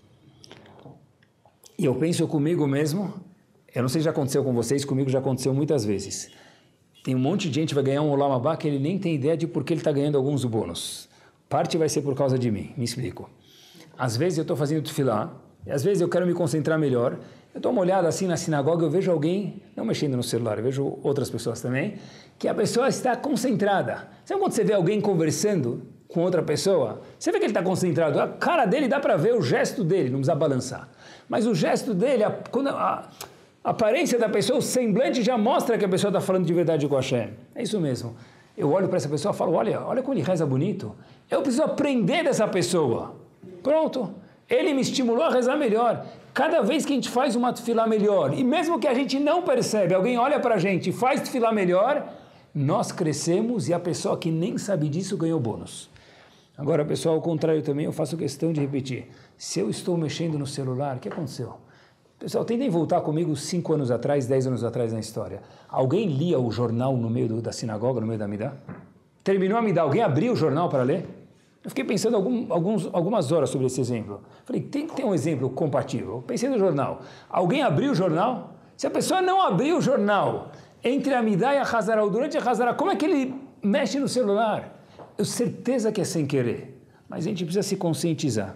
E eu penso comigo mesmo, eu não sei se já aconteceu com vocês, comigo já aconteceu muitas vezes. Tem um monte de gente que vai ganhar um Olam Haba que ele nem tem ideia de por que ele está ganhando alguns bônus. Parte vai ser por causa de mim, me explico. Às vezes eu estou fazendo tefilá, e às vezes eu quero me concentrar melhor. Eu dou uma olhada assim na sinagoga, eu vejo alguém, não mexendo no celular, eu vejo outras pessoas também, que a pessoa está concentrada. Sabe quando você vê alguém conversando com outra pessoa? Você vê que ele está concentrado, a cara dele dá para ver o gesto dele, não precisa balançar. Mas o gesto dele, a aparência da pessoa, o semblante já mostra que a pessoa está falando de verdade com Hashem. É isso mesmo. Eu olho para essa pessoa e falo, olha como ele reza bonito. Eu preciso aprender dessa pessoa. Pronto. Ele me estimulou a rezar melhor. Cada vez que a gente faz uma tefilá melhor, e mesmo que a gente não percebe, alguém olha para a gente e faz tefilá melhor, nós crescemos e a pessoa que nem sabe disso ganhou bônus. Agora, pessoal, ao contrário também, eu faço questão de repetir. Se eu estou mexendo no celular, o que aconteceu? Pessoal, tentem voltar comigo 5 anos atrás, 10 anos atrás na história. Alguém lia o jornal no meio da sinagoga, no meio da Amidá? Terminou a Amidá, alguém abriu o jornal para ler? Eu fiquei pensando algumas horas sobre esse exemplo. Falei, tem que ter um exemplo compatível. Eu pensei no jornal. Alguém abriu o jornal? Se a pessoa não abriu o jornal entre a Amidá e a Hazará, ou durante a Hazará, como é que ele mexe no celular? Eu certeza que é sem querer, mas a gente precisa se conscientizar.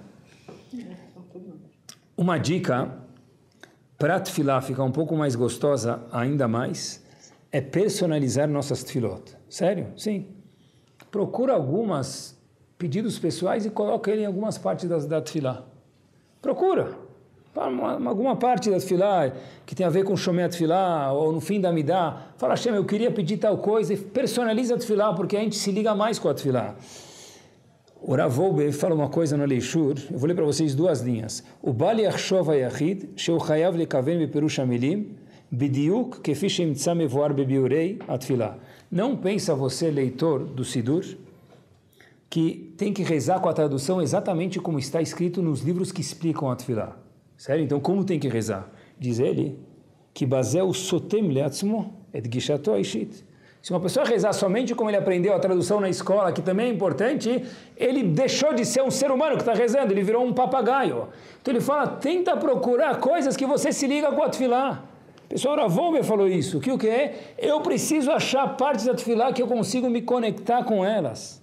Uma dica para a tefilá ficar um pouco mais gostosa, ainda mais, é personalizar nossas tefilot. Sério? Sim. Procura alguns pedidos pessoais e coloca ele em algumas partes da tefilá. Procura. Alguma parte da tefilá que tem a ver com Shomei Tefilá, ou no fim da Amidá, fala, Hashem, eu queria pedir tal coisa, e personaliza a tefilá, porque a gente se liga mais com a tefilá. O Rav Wolbe fala uma coisa no Leishur, eu vou ler para vocês 2 linhas. O Bal Yachshov HaYachid, Sheu Chayav Lekaven Beperush HaMilim, Bediuk Kefi Shemtza Mevoar Bebiurei Atfilá. Não pensa você, leitor do Sidur, que tem que rezar com a tradução exatamente como está escrito nos livros que explicam a tefilá. Sério? Então, como tem que rezar? Diz ele que Bazel Sotem Leatzmo et Gishato Aishit. Se uma pessoa rezar somente como ele aprendeu a tradução na escola, que também é importante, ele deixou de ser um ser humano que está rezando, ele virou um papagaio. Então ele fala, tenta procurar coisas que você se liga com a tefilá. O pessoal Rav Wolbe falou isso, que o que é? Eu preciso achar partes da tefilá que eu consigo me conectar com elas.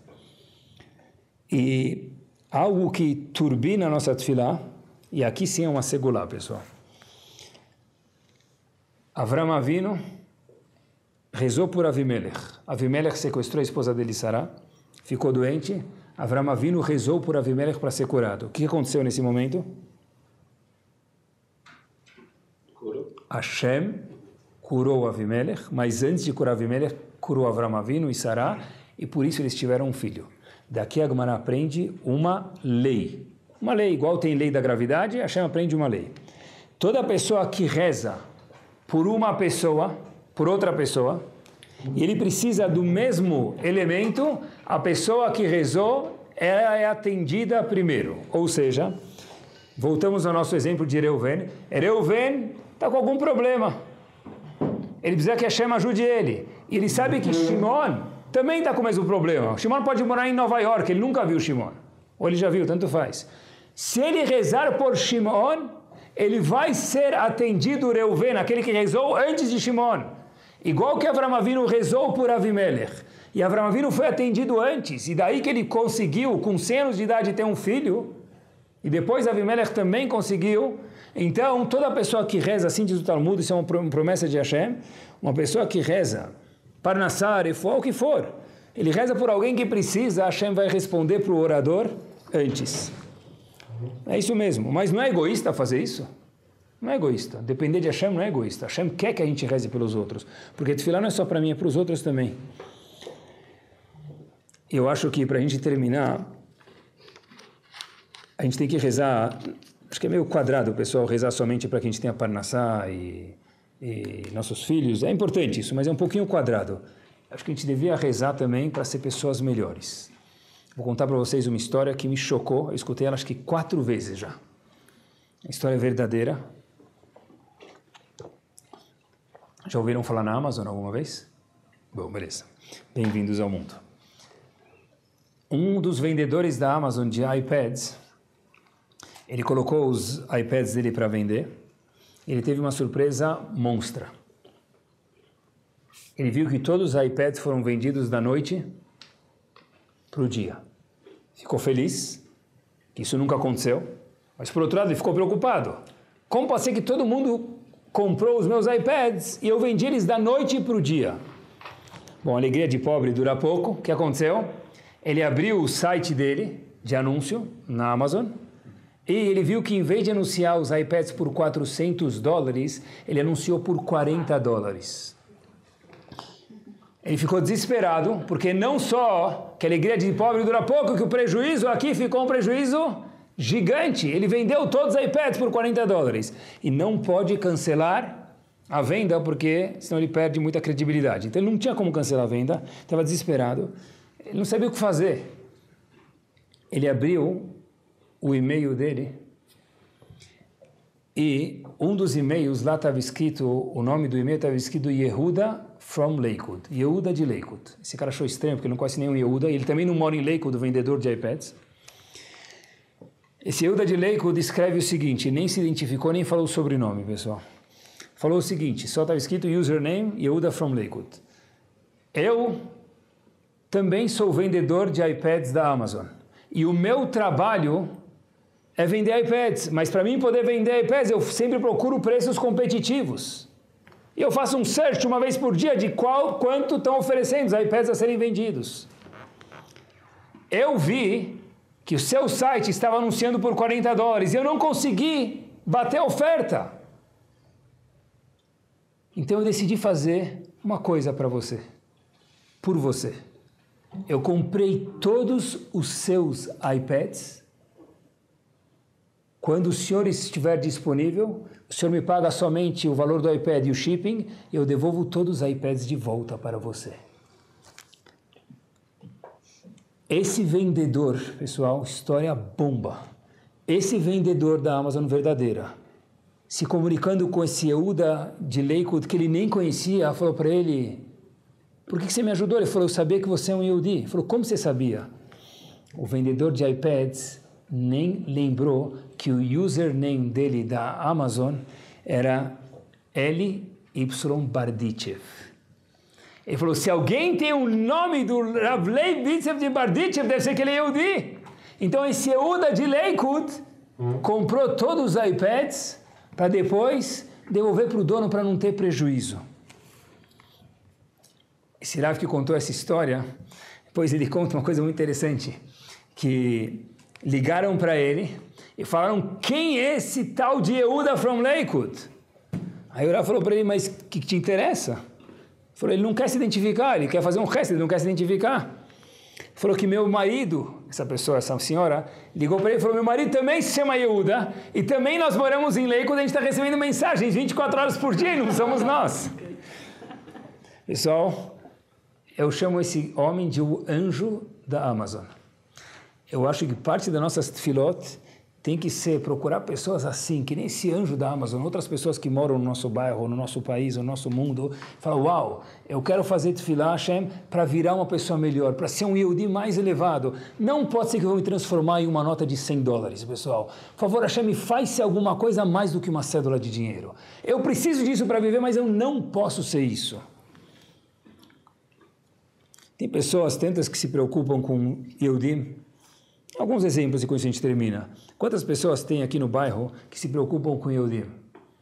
E algo que turbina a nossa tefilá, e aqui sim é uma segulá, pessoal. Avram Avinu rezou por Avimelech. Avimelech sequestrou a esposa dele, Sará, ficou doente. Avram Avinu rezou por Avimelech para ser curado. O que aconteceu nesse momento? Hashem curou Avimelech, mas antes de curar Avimelech, curou Avram Avinu e Sará, e por isso eles tiveram um filho. Daqui a Gemara aprende uma lei. Uma lei, igual tem lei da gravidade, Hashem aprende uma lei. Toda pessoa que reza por uma pessoa, por outra pessoa, e ele precisa do mesmo elemento, a pessoa que rezou, ela é atendida primeiro. Ou seja, voltamos ao nosso exemplo de Reuven. Reuven está com algum problema. Ele precisa que Hashem ajude ele. E ele sabe que Shimon também está com o mesmo problema. Shimon pode morar em Nova York, ele nunca viu Shimon. Ou ele já viu, tanto faz. Se ele rezar por Shimon, ele vai ser atendido Reuven, aquele que rezou antes de Shimon. Igual que Avram Avinu rezou por Avimelech. E Avram Avinu foi atendido antes. E daí que ele conseguiu, com 100 anos de idade, ter um filho. E depois Avimelech também conseguiu. Então, toda pessoa que reza, assim diz o Talmud, isso é uma promessa de Hashem, uma pessoa que reza, Parnassá, Refuá, o que for, ele reza por alguém que precisa, Hashem vai responder para o orador antes. É isso mesmo, mas não é egoísta fazer isso? Não é egoísta. Depender de Hashem não é egoísta. Hashem quer que a gente reze pelos outros, porque tefilá não é só para mim, é para os outros também. Eu acho que para a gente terminar, a gente tem que rezar, acho que é meio quadrado o pessoal rezar somente para que a gente tenha parnassá e nossos filhos. É importante isso, mas é um pouquinho quadrado. Acho que a gente devia rezar também para ser pessoas melhores. Vou contar para vocês uma história que me chocou. Eu escutei ela acho que 4 vezes já. A história é verdadeira. Já ouviram falar na Amazon alguma vez? Bom, beleza. Bem-vindos ao mundo. Um dos vendedores da Amazon de iPads, ele colocou os iPads dele para vender. Ele teve uma surpresa monstra. Ele viu que todos os iPads foram vendidos da noite para o dia. Ficou feliz, que isso nunca aconteceu, mas por outro lado ele ficou preocupado. Como pode ser que todo mundo comprou os meus iPads e eu vendi eles da noite para o dia? Bom, a alegria de pobre dura pouco. O que aconteceu? Ele abriu o site dele de anúncio na Amazon e ele viu que em vez de anunciar os iPads por $400, ele anunciou por $40. Ele ficou desesperado, porque não só que a alegria de pobre dura pouco, que o prejuízo aqui ficou um prejuízo gigante. Ele vendeu todos os iPads por $40 e não pode cancelar a venda, porque senão ele perde muita credibilidade. Então ele não tinha como cancelar a venda, estava desesperado, ele não sabia o que fazer. Ele abriu o e-mail dele e um dos e-mails lá estava escrito, o nome do e-mail estava escrito Yehuda from Lakewood, Yehuda de Lakewood. Esse cara achou estranho, porque ele não conhece nenhum Yehuda, e ele também não mora em Lakewood, o vendedor de iPads. Esse Yehuda de Lakewood escreve o seguinte, nem se identificou, nem falou o sobrenome, pessoal. Falou o seguinte, só estava escrito username, Yehuda from Lakewood. Eu também sou vendedor de iPads da Amazon, e o meu trabalho é vender iPads, mas para mim poder vender iPads, eu sempre procuro preços competitivos. E eu faço um search uma vez por dia de quanto estão oferecendo os iPads a serem vendidos. Eu vi que o seu site estava anunciando por $40 e eu não consegui bater a oferta. Então eu decidi fazer uma coisa para você, por você. Eu comprei todos os seus iPads. Quando o senhor estiver disponível, o senhor me paga somente o valor do iPad e o shipping, e eu devolvo todos os iPads de volta para você. Esse vendedor, pessoal, história bomba. Esse vendedor da Amazon verdadeira, se comunicando com esse Yehuda de Lakewood, que ele nem conhecia, falou para ele, por que você me ajudou? Ele falou, eu sabia que você é um Yehudi. Ele falou, como você sabia? O vendedor de iPads nem lembrou que o username dele da Amazon era L.Y. Bardichev. Ele falou, se alguém tem o nome do Rav Leib Bitsev de Bardichev, deve ser que ele é Yehudi. Então esse Yehuda de Lakewood comprou todos os iPads para depois devolver para o dono para não ter prejuízo. Esse Rav que contou essa história, depois ele conta uma coisa muito interessante, que ligaram para ele e falaram, quem é esse tal de Yehuda from Lakewood? Aí o Rav falou para ele, mas o que te interessa? Ele falou, ele não quer se identificar, ele quer fazer um gesto, ele não quer se identificar. Ele falou que meu marido, essa senhora, ligou para ele e falou, meu marido também se chama Yehuda, e também nós moramos em Lakewood, a gente está recebendo mensagens 24 horas por dia e não somos nós. Pessoal, eu chamo esse homem de o anjo da Amazon. Eu acho que parte das nossas tefilot tem que ser procurar pessoas assim, que nem esse anjo da Amazon, outras pessoas que moram no nosso bairro, no nosso país, no nosso mundo, falam, uau, eu quero fazer tefilá, Hashem, para virar uma pessoa melhor, para ser um Yehudi mais elevado. Não pode ser que eu vou me transformar em uma nota de $100, pessoal. Por favor, Hashem, faz-se alguma coisa mais do que uma cédula de dinheiro. Eu preciso disso para viver, mas eu não posso ser isso. Tem pessoas, tantas que se preocupam com Yehudim. Alguns exemplos e com isso a gente termina. Quantas pessoas tem aqui no bairro que se preocupam com Yehudim?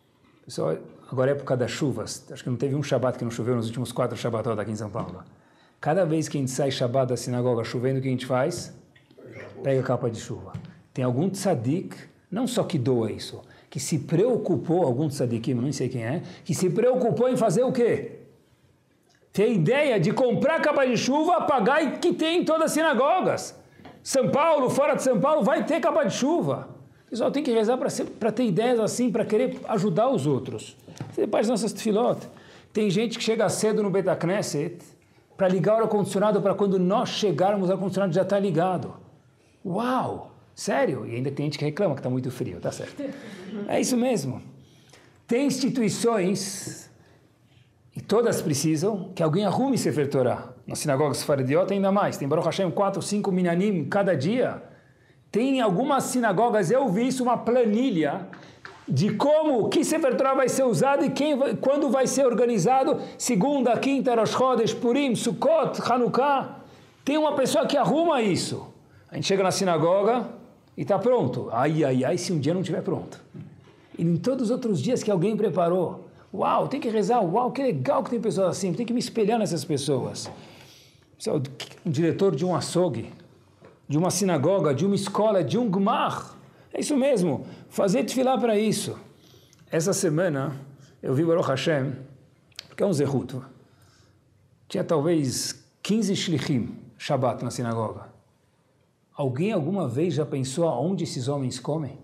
Pessoal, agora é época das chuvas. Acho que não teve um Shabat que não choveu nos últimos 4 Shabbatot aqui em São Paulo. Cada vez que a gente sai Shabbat da sinagoga chovendo, o que a gente faz? Pega a capa de chuva. Tem algum tzadik, não só que doa isso, que se preocupou, algum tzadikim, não sei quem é, que se preocupou em fazer o quê? Tem a ideia de comprar capa de chuva, pagar e que tem em todas as sinagogas. São Paulo, fora de São Paulo, vai ter capa de chuva. O pessoal tem que rezar para ter ideias assim, para querer ajudar os outros. Você faz nossas tefilot. Tem gente que chega cedo no Beit HaKnesset para ligar o ar-condicionado para quando nós chegarmos, o ar-condicionado já está ligado. Uau! Sério? E ainda tem gente que reclama que está muito frio, tá certo. É isso mesmo. Tem instituições, e todas precisam, que alguém arrume Sefer Torah. Nas sinagogas Sfaradiot ainda mais. Tem Baruch Hashem 4, 5 minyanim cada dia. Tem em algumas sinagogas, eu vi isso, uma planilha de como, que Sefer Torah vai ser usado e quando vai ser organizado, segunda, quinta, Rosh Chodesh, Purim, Sukkot, Hanukkah. Tem uma pessoa que arruma isso. A gente chega na sinagoga e está pronto. Ai, se um dia não estiver pronto. E em todos os outros dias que alguém preparou. Uau, tem que rezar, uau, que legal que tem pessoas assim, tem que me espelhar nessas pessoas. Um diretor de um açougue, de uma sinagoga, de uma escola, de um gmar. É isso mesmo, fazer tefilá para isso. Essa semana eu vi Baruch Hashem, que é um zehut. Tinha talvez 15 shlichim, Shabbat na sinagoga. Alguém alguma vez já pensou aonde esses homens comem?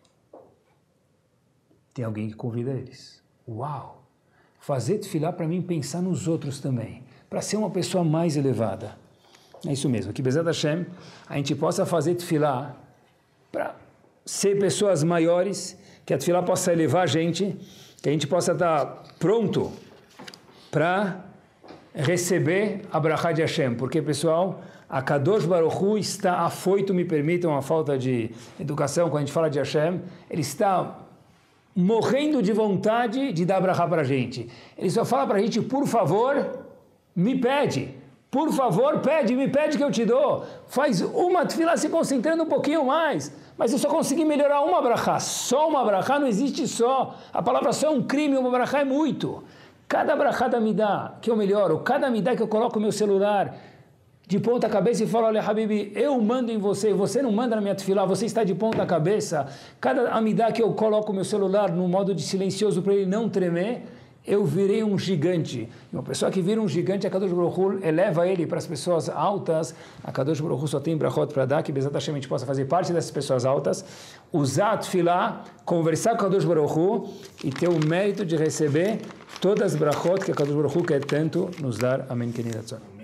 Tem alguém que convida eles. Uau! Fazer tefilá para mim pensar nos outros também, para ser uma pessoa mais elevada. É isso mesmo, que Bezat Hashem, a gente possa fazer tefilá para ser pessoas maiores, que a tefilá possa elevar a gente, que a gente possa estar pronto para receber a brachá de Hashem, porque pessoal, a Kadosh Baruch Hu está afoito, me permitam a falta de educação, quando a gente fala de Hashem, ele está morrendo de vontade de dar brachá para a gente. Ele só fala para a gente, por favor, me pede. Por favor, me pede que eu te dou. Faz uma tefilá se concentrando um pouquinho mais. Mas eu só consegui melhorar uma brachá. Só uma brachá não existe só. A palavra só é um crime, uma brachá é muito. Cada brachá da midá que eu melhoro, cada midá que eu coloco no meu celular, de ponta cabeça e falo, olha, Habibi, eu mando em você, você não manda na minha tefilá, você está de ponta cabeça. Cada amidá que eu coloco o meu celular no modo de silencioso para ele não tremer, eu virei um gigante. E uma pessoa que vira um gigante, a Kadosh Baruch Hu eleva ele para as pessoas altas. A Kadosh Baruch Hu só tem brachot para dar, que Bezat Hashem a gente possa fazer parte dessas pessoas altas, usar a tefilá, conversar com a Kadosh Baruch Hu e ter o mérito de receber todas as brachot que a Kadosh Baruch Hu quer tanto nos dar. Amém, querida.